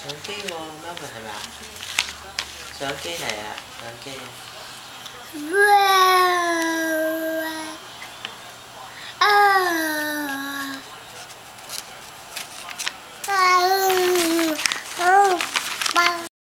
相機喎，Melvin係咪啊？相機嚟啊，相機。